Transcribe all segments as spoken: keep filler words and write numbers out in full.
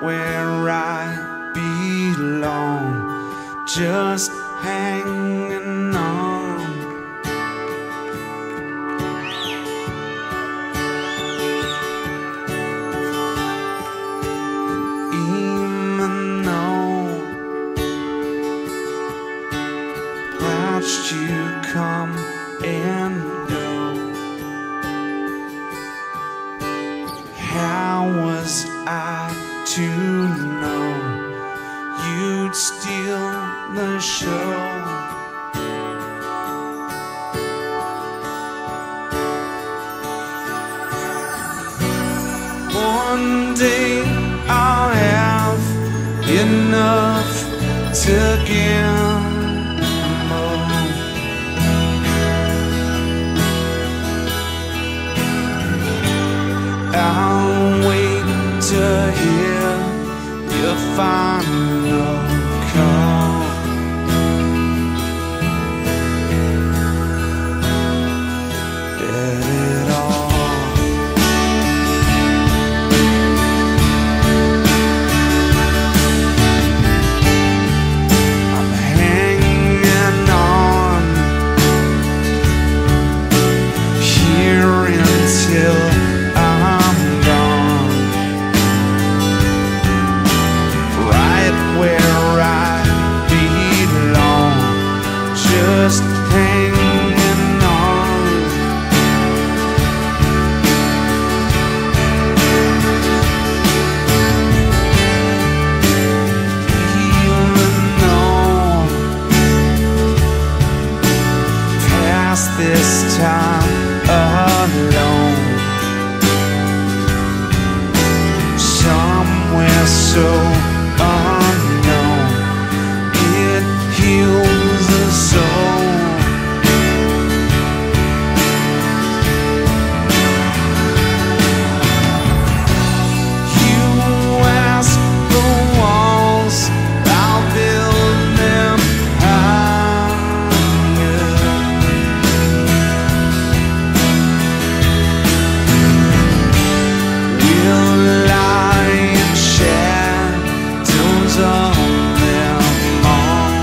where I belong, just hanging on. Even though watched you come and go, how was I to know you'd steal the show? One day I'll have enough to gamble. I'll wait to hear your final call. Let it all. I'm hanging on here until I'm gone, right where I belong, just hanging on. Even though past this time alone, somewhere so unknown, it heals the soul. You ask the walls, I'll build them higher. We'll lie in shadows of them all.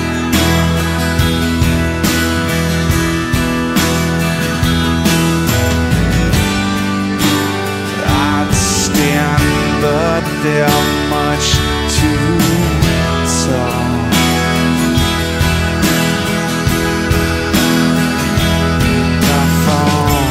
I'd stand, but they're much too tall. I fall.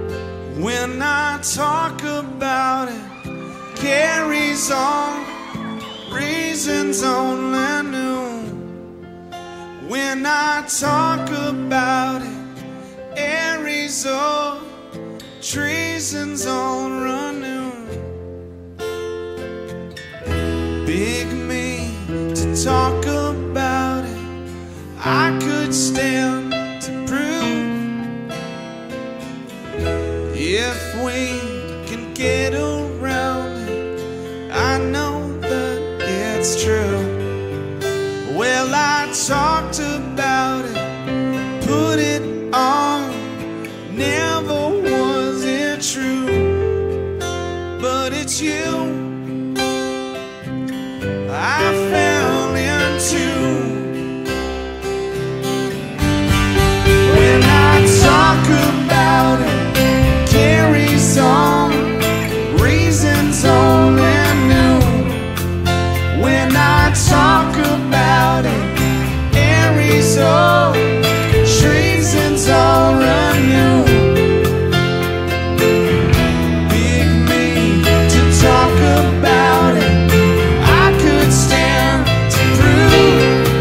When I talk about it, carries on reasons only knew. When I talk about it, Aries or treason's on renew. Big me to talk about it, I could stand to prove. If we can get around it, I know that it's true. Well, I talked about it, put it on, never was it true. But it's you I fell into. When I talk about it, carries on, reasons only knew. When I talk about it, Aries or treason's all renew. Big me to talk about it, I could stand to prove.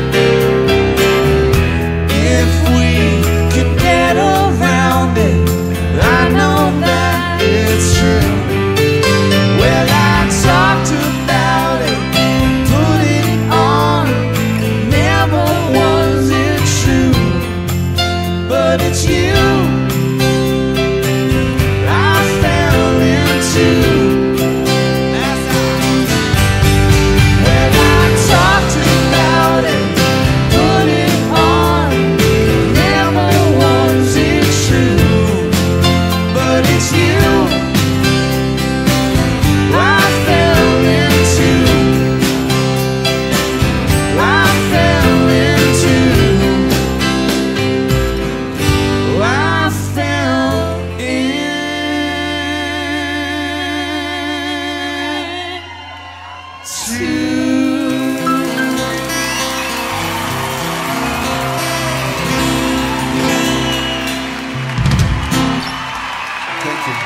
If we could get around it, I know that it's true. Well, I talked about it, put it on, never was it true. But it's you I fell into. As I, well, I talked about it, put it on, never was it true. But it's you I fell into. I fell into. I fell into. Thank you.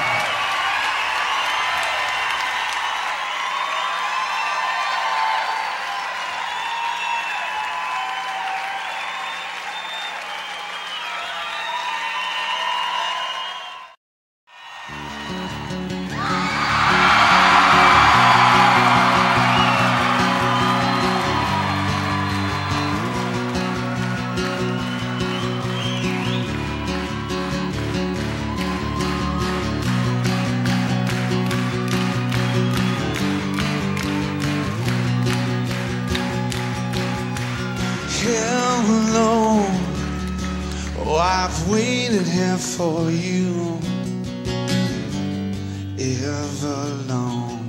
Hello, oh, I've waited here for you ever long.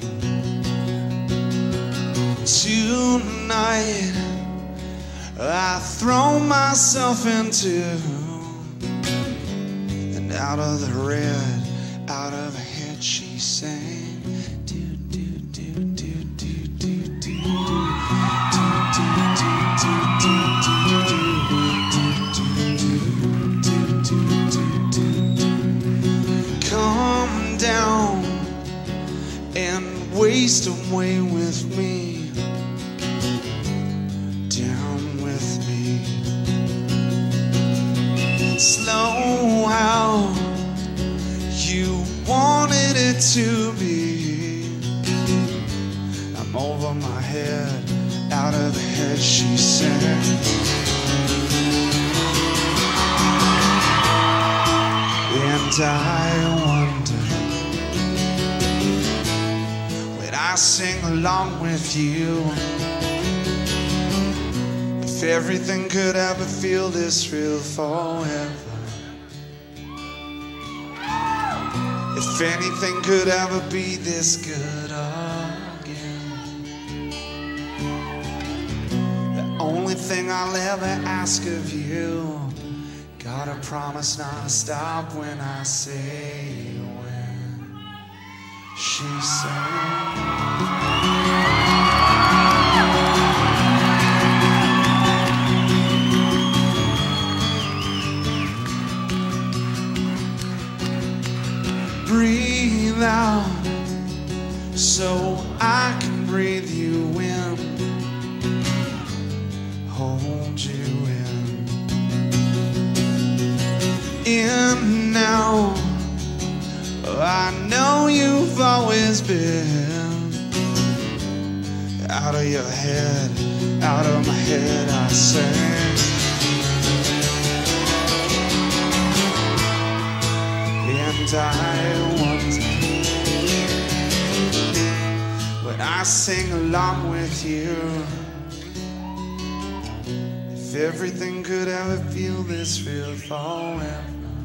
Tonight I throw myself into, and out of the red, out of her head she sang, do do do do do do do do. Come down and waste away with me, down with me. Slow how you wanted it to be. I'm over my head, out of the head she said. And I wonder, when I sing along with you, if everything could ever feel this real forever. If anything could ever be this good again. The only thing I'll ever ask of you, gotta promise not to stop when I say when. She said, breathe out so I can breathe you in. in now. I know you've always been out of your head, out of my head I sing. And I wonder when I sing along with you, if everything could ever feel this real forever.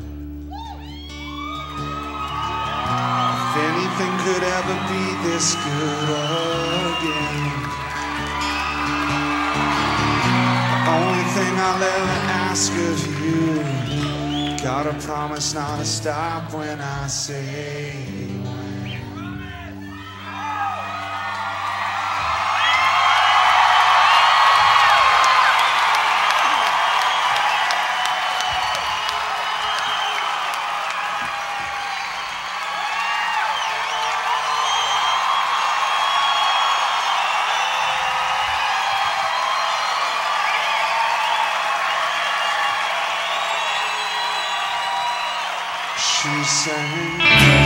If anything could ever be this good again. The only thing I'll ever ask of you, gotta promise not to stop when I say when. She sang.